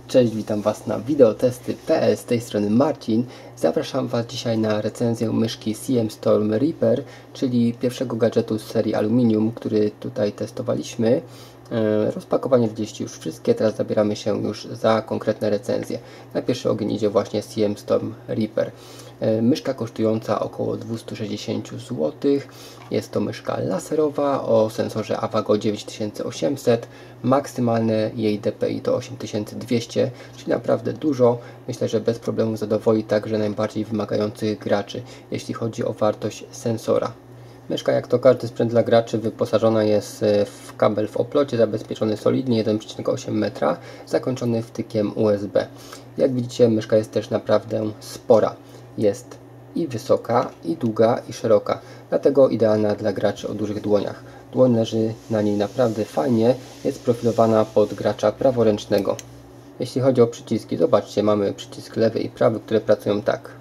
Cześć, witam Was na wideotesty.pl, z tej strony Marcin. Zapraszam Was dzisiaj na recenzję myszki CM Storm Reaper, czyli pierwszego gadżetu z serii Aluminium, który tutaj testowaliśmy. Rozpakowanie widzieliście już wszystkie, teraz zabieramy się już za konkretne recenzje. Na pierwszy ogień idzie właśnie CM Storm Reaper. Myszka kosztująca około 260 zł. Jest to myszka laserowa o sensorze AVGO 9800. Maksymalne jej DPI to 8200, czyli naprawdę dużo. Myślę, że bez problemu zadowoli także najbardziej wymagających graczy, jeśli chodzi o wartość sensora. Myszka, jak to każdy sprzęt dla graczy, wyposażona jest w kabel w oplocie, zabezpieczony solidnie 1,8 metra, zakończony wtykiem USB. Jak widzicie, myszka jest też naprawdę spora. Jest i wysoka, i długa, i szeroka, dlatego idealna dla graczy o dużych dłoniach. Dłoń leży na niej naprawdę fajnie, jest profilowana pod gracza praworęcznego. Jeśli chodzi o przyciski, zobaczcie, mamy przycisk lewy i prawy, które pracują tak.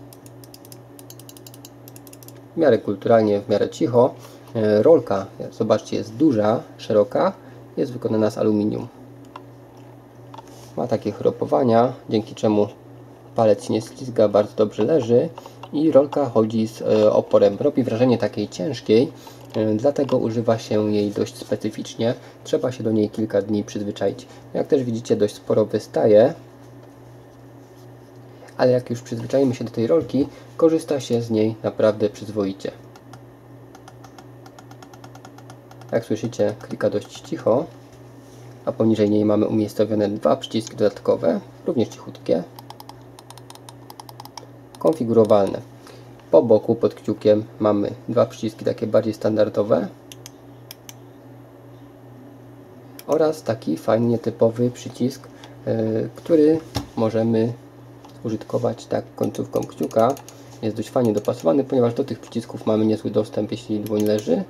W miarę kulturalnie, w miarę cicho. Rolka, zobaczcie, jest duża, szeroka, jest wykonana z aluminium. Ma takie chropowania, dzięki czemu palec się nie ślizga, bardzo dobrze leży i rolka chodzi z oporem. Robi wrażenie takiej ciężkiej, dlatego używa się jej dość specyficznie. Trzeba się do niej kilka dni przyzwyczaić. Jak też widzicie, dość sporo wystaje, ale jak już przyzwyczajimy się do tej rolki, korzysta się z niej naprawdę przyzwoicie. Jak słyszycie, klika dość cicho, a poniżej niej mamy umiejscowione dwa przyciski dodatkowe, również cichutkie, konfigurowalne. Po boku pod kciukiem mamy dwa przyciski takie bardziej standardowe oraz taki fajnie typowy przycisk, który możemy użytkować tak końcówką kciuka. Jest dość fajnie dopasowany, ponieważ do tych przycisków mamy niezły dostęp, jeśli dłoń leży.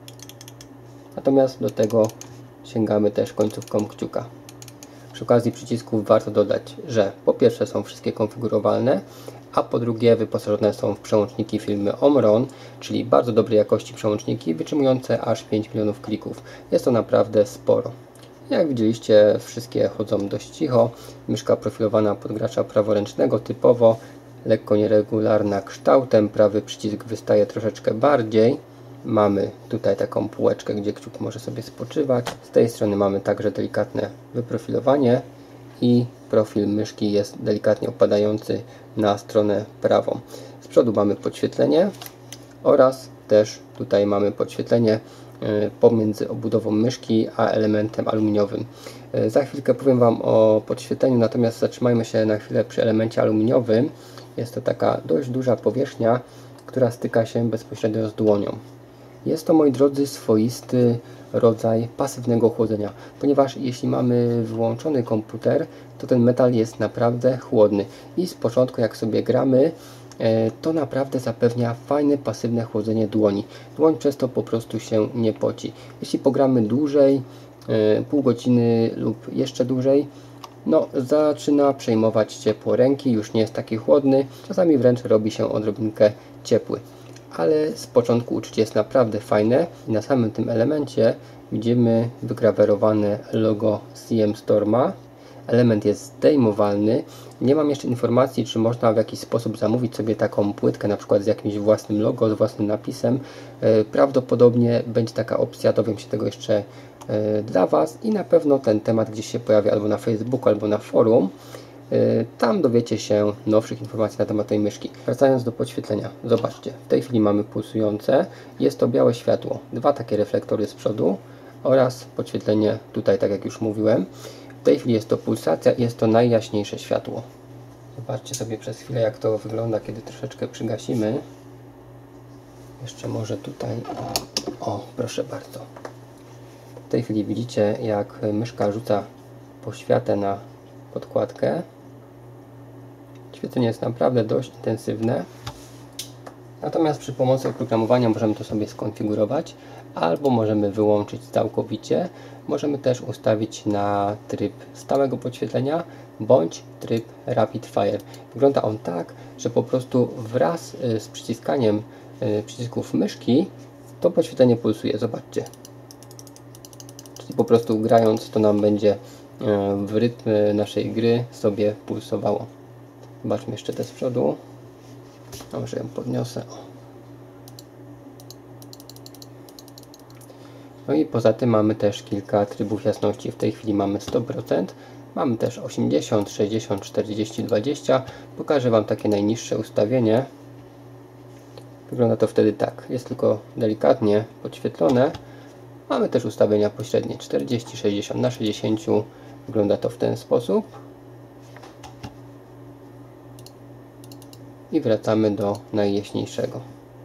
Natomiast do tego sięgamy też końcówką kciuka. Przy okazji przycisków warto dodać, że po pierwsze są wszystkie konfigurowalne, a po drugie wyposażone są w przełączniki firmy Omron, czyli bardzo dobrej jakości przełączniki, wytrzymujące aż 5 milionów klików. Jest to naprawdę sporo. Jak widzieliście, wszystkie chodzą dość cicho. Myszka profilowana pod gracza praworęcznego typowo, lekko nieregularna kształtem, prawy przycisk wystaje troszeczkę bardziej. Mamy tutaj taką półeczkę, gdzie kciuk może sobie spoczywać. Z tej strony mamy także delikatne wyprofilowanie i profil myszki jest delikatnie opadający na stronę prawą. Z przodu mamy podświetlenie oraz też tutaj mamy podświetlenie pomiędzy obudową myszki a elementem aluminiowym. Za chwilkę powiem Wam o podświetleniu, natomiast zatrzymajmy się na chwilę przy elemencie aluminiowym. Jest to taka dość duża powierzchnia, która styka się bezpośrednio z dłonią. Jest to, moi drodzy, swoisty rodzaj pasywnego chłodzenia, ponieważ jeśli mamy wyłączony komputer, to ten metal jest naprawdę chłodny i z początku, jak sobie gramy, to naprawdę zapewnia fajne pasywne chłodzenie dłoni. Dłoń przez to po prostu się nie poci. Jeśli pogramy dłużej, pół godziny lub jeszcze dłużej, no zaczyna przejmować ciepło ręki, już nie jest taki chłodny, czasami wręcz robi się odrobinkę ciepły. Ale z początku uczucie jest naprawdę fajne i na samym tym elemencie widzimy wygrawerowane logo CM Storma. Element jest zdejmowalny. Nie mam jeszcze informacji, czy można w jakiś sposób zamówić sobie taką płytkę, na przykład z jakimś własnym logo, z własnym napisem. Prawdopodobnie będzie taka opcja, dowiem się tego jeszcze dla Was i na pewno ten temat gdzieś się pojawi albo na Facebooku, albo na forum. Tam dowiecie się nowszych informacji na temat tej myszki. Wracając do podświetlenia, zobaczcie, w tej chwili mamy pulsujące, jest to białe światło, dwa takie reflektory z przodu oraz podświetlenie tutaj, tak jak już mówiłem. W tej chwili jest to pulsacja i jest to najjaśniejsze światło. Zobaczcie sobie przez chwilę, jak to wygląda, kiedy troszeczkę przygasimy. Jeszcze może tutaj, o proszę bardzo. W tej chwili widzicie, jak myszka rzuca poświatę na podkładkę. Świecenie jest naprawdę dość intensywne. Natomiast przy pomocy oprogramowania możemy to sobie skonfigurować albo możemy wyłączyć całkowicie. Możemy też ustawić na tryb stałego podświetlenia bądź tryb Rapid Fire. Wygląda on tak, że po prostu wraz z przyciskaniem przycisków myszki to podświetlenie pulsuje. Zobaczcie. Czyli po prostu grając to nam będzie w rytm naszej gry sobie pulsowało. Zobaczmy jeszcze te z przodu. Może ją podniosę. No i poza tym mamy też kilka trybów jasności. W tej chwili mamy 100%. Mamy też 80, 60, 40, 20. Pokażę Wam takie najniższe ustawienie. Wygląda to wtedy tak. Jest tylko delikatnie podświetlone. Mamy też ustawienia pośrednie 40, 60 na 60. Wygląda to w ten sposób. I wracamy do najjaśniejszego.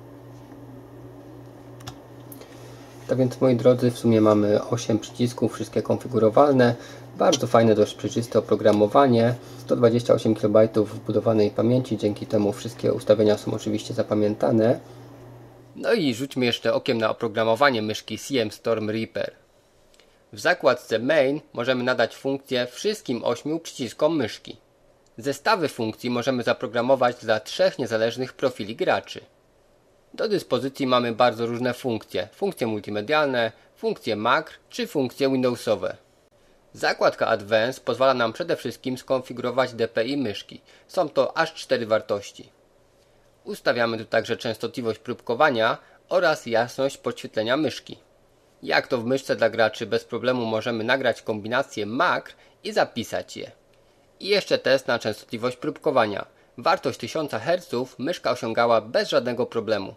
Tak więc, moi drodzy, w sumie mamy 8 przycisków, wszystkie konfigurowalne. Bardzo fajne, dość przejrzyste oprogramowanie. 128 KB wbudowanej pamięci, dzięki temu wszystkie ustawienia są oczywiście zapamiętane. No i rzućmy jeszcze okiem na oprogramowanie myszki CM Storm Reaper. W zakładce Main możemy nadać funkcję wszystkim 8 przyciskom myszki. Zestawy funkcji możemy zaprogramować dla 3 niezależnych profili graczy. Do dyspozycji mamy bardzo różne funkcje. Funkcje multimedialne, funkcje makr czy funkcje Windowsowe. Zakładka Advanced pozwala nam przede wszystkim skonfigurować DPI myszki. Są to aż 4 wartości. Ustawiamy tu także częstotliwość próbkowania oraz jasność podświetlenia myszki. Jak to w myszce dla graczy, bez problemu możemy nagrać kombinację makr i zapisać je. I jeszcze test na częstotliwość próbkowania. Wartość 1000 Hz myszka osiągała bez żadnego problemu.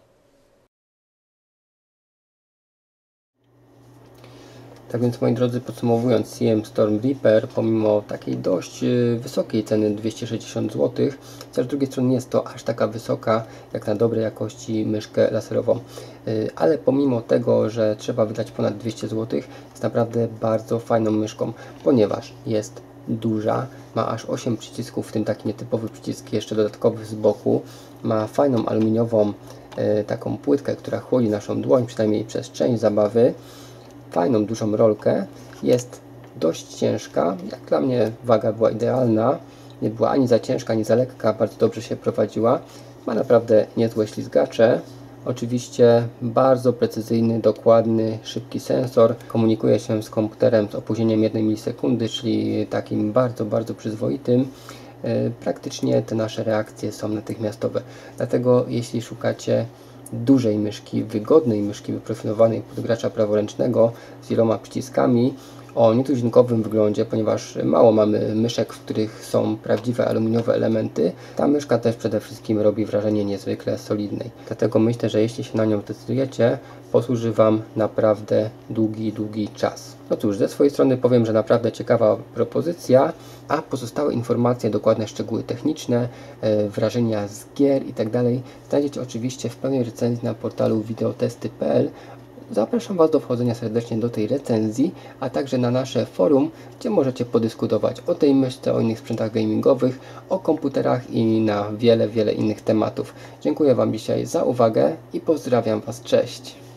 Tak więc, moi drodzy, podsumowując, CM Storm Reaper, pomimo takiej dość wysokiej ceny 260 zł, chociaż z drugiej strony nie jest to aż taka wysoka jak na dobrej jakości myszkę laserową, ale pomimo tego, że trzeba wydać ponad 200 zł, jest naprawdę bardzo fajną myszką, ponieważ jest duża, ma aż 8 przycisków, w tym taki nietypowy przycisk jeszcze dodatkowy z boku, ma fajną aluminiową taką płytkę, która chłodzi naszą dłoń, przynajmniej przez część zabawy, fajną, dużą rolkę, jest dość ciężka, jak dla mnie waga była idealna, nie była ani za ciężka, ani za lekka, bardzo dobrze się prowadziła, ma naprawdę niezłe ślizgacze, oczywiście bardzo precyzyjny, dokładny, szybki sensor, komunikuje się z komputerem z opóźnieniem 1 milisekundy, czyli takim bardzo przyzwoitym. Praktycznie te nasze reakcje są natychmiastowe, dlatego jeśli szukacie dużej myszki, wygodnej myszki wyprofilowanej pod gracza praworęcznego z wieloma przyciskami o nietuzinkowym wyglądzie, ponieważ mało mamy myszek, w których są prawdziwe aluminiowe elementy. Ta myszka też przede wszystkim robi wrażenie niezwykle solidnej. Dlatego myślę, że jeśli się na nią zdecydujecie, posłuży Wam naprawdę długi czas. No cóż, ze swojej strony powiem, że naprawdę ciekawa propozycja, a pozostałe informacje, dokładne szczegóły techniczne, wrażenia z gier itd. znajdziecie oczywiście w pełnej recenzji na portalu videotesty.pl. Zapraszam Was do wchodzenia serdecznie do tej recenzji, a także na nasze forum, gdzie możecie podyskutować o tej myszce, o innych sprzętach gamingowych, o komputerach i na wiele innych tematów. Dziękuję Wam dzisiaj za uwagę i pozdrawiam Was, cześć!